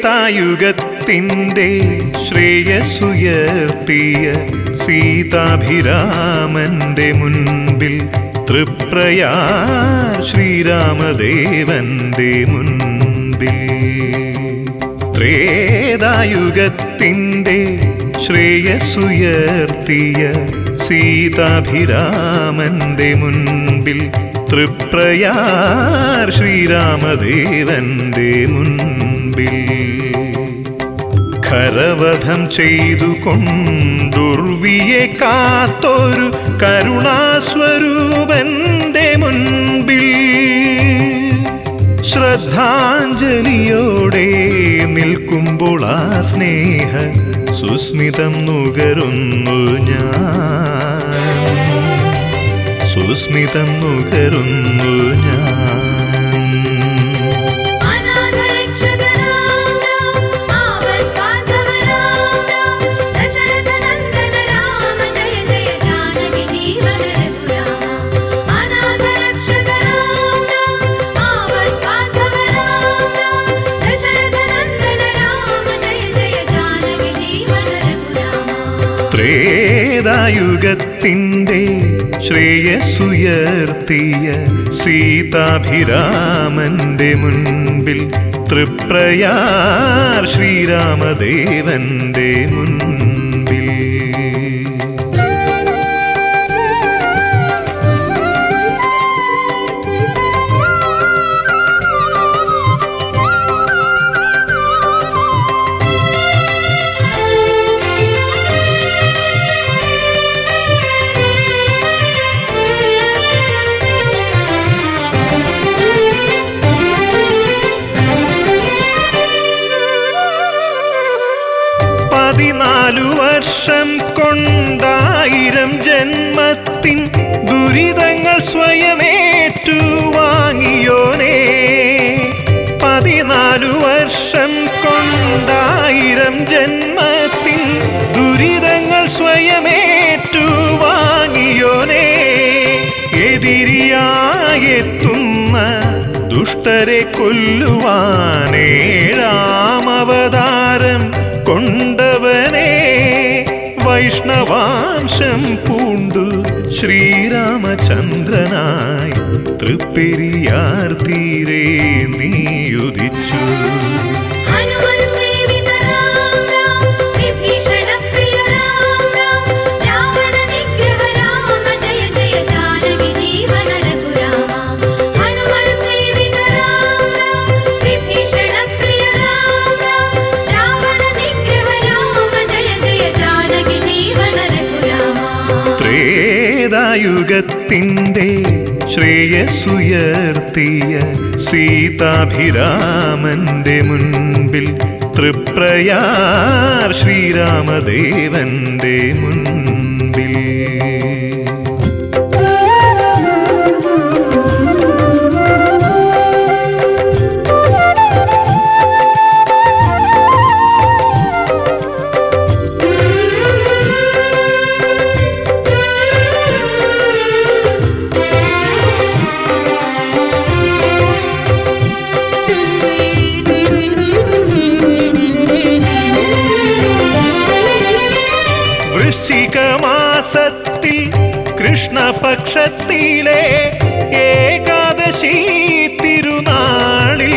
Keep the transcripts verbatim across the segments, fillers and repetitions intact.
ത്രേതായുഗത്തിൻ്റെ ശ്രേയസ്സുയർത്തിയ സീതാഭിരാമന്റെ മുൻപിൽ തൃപ്രയാർ ശ്രീരാമദേവന്റെ മുൻപിൽ ത്രേതായുഗത്തിൻ്റെ ശ്രേയസ്സുയർത്തിയ സീതാഭിരാമന്റെ മുൻപിൽ തൃപ്രയാർ ശ്രീരാമദേവന്റെ മുൻപിൽ ഖരവധം ചെയ്തു കൊണ്ടുർവിയെ കാത്തൊരു കരുണാസ്വരൂപന്റെ മുൻപിൽ ശ്രദ്ധാഞ്ജലിയോടെ നിൽക്കുമ്പോൾ ആ സ്നേഹ സുസ്മിതം നുകരുന്നു ഞാൻ, സുസ്മിതം നുകരുന്നു ഞാൻ. ത്രേതായുഗത്തിൻ്റെ ശ്രേയസ്സുയർത്തിയ സീതാഭിരാമന്റെ മുൻപിൽ തൃപ്രയാർ ശ്രീരാമദേവന്റെ മുൻപിൽ പതിനാലു വർഷം കൊണ്ടായിരം ജന്മത്തിൻ ദുരിതങ്ങൾ സ്വയമേറ്റുവാങ്ങിയോനേ. പതിനാലു വർഷം കൊണ്ടായിരം ജന്മത്തിൻ ദുരിതങ്ങൾ സ്വയമേറ്റുവാങ്ങിയോനേ. എതിരിയായെത്തുന്ന ദുഷ്ടരെ കൊല്ലുവാനേഴാമവതാരം കൊണ്ടവനെ, വൈഷ്ണവാംശം പൂണ്ടു ശ്രീരാമചന്ദ്രനായി തൃപ്പെരിയാർ തീരെ നീയുദിച്ചു. ത്രേതായുഗത്തിൻ്റെ ശ്രേയസ്സുയർത്തിയ സീതാഭിരാമന്റെ മുൻപിൽ തൃപ്രയാർ ശ്രീരാമദേവന്റെ മുൻപിൽ വൃശ്ചികമാസത്തിൽ കൃഷ്ണപക്ഷത്തിലെ ഏകാദശി തിരുനാളിൽ,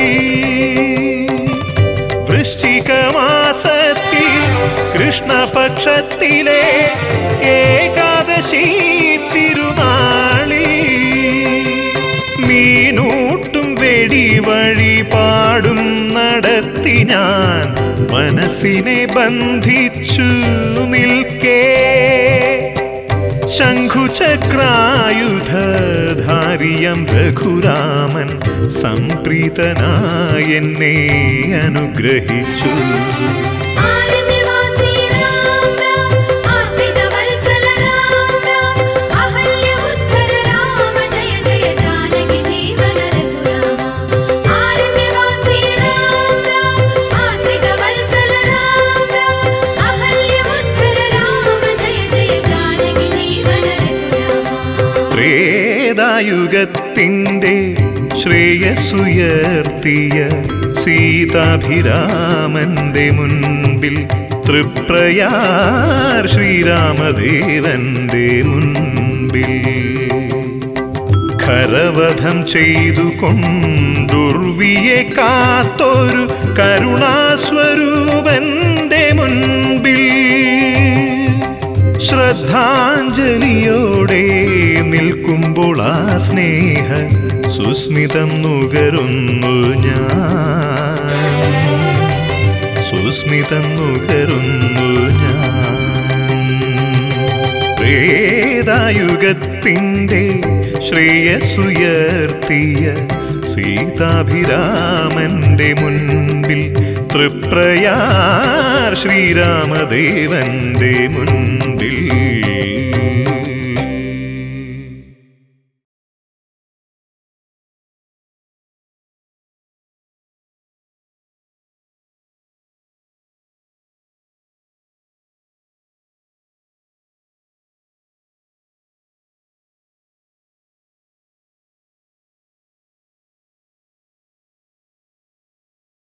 വൃശ്ചികമാസത്തിൽ കൃഷ്ണപക്ഷത്തിലെ ഏകാദശി തിരുനാളിൽ മീനൂട്ടും വെടി വഴിപാടും നടത്തി ഞാൻ മനസ്സിനെ ബന്ധിച്ചു നിൽക്കേ. ശംഖുചക്രായുധധാരിയം രഘുരാമൻ സംപ്രീതനായെന്നെ അനുഗ്രഹിച്ചു. ത്രേതായുഗത്തിൻ്റെ ശ്രേയസ്സുയർത്തിയ സീതാഭിരാമന്റെ മുൻപിൽ തൃപ്രയാർ ശ്രീരാമദേവന്റെ മുൻപിൽ ഖരവധം ചെയ്തു കൊണ്ടുർവിയെ കാത്തൊരു കരുണാസ്വരൂപന്റെ മുൻപിൽ ശ്രദ്ധാഞ്ജലിയോടെ നിൽക്കുമ്പോൾ ആ സ്നേഹ സുസ്മിതം നുകരുന്നു ഞാൻ, സുസ്മിതം നുകരുന്നു ഞാൻ. ത്രേതായുഗത്തിൻ്റെ ശ്രേയസ്സുയർത്തിയ സീതാഭിരാമന്റെ മുൻപിൽ തൃപ്രയാർ ശ്രീരാമദേവന്റെ മുൻപിൽ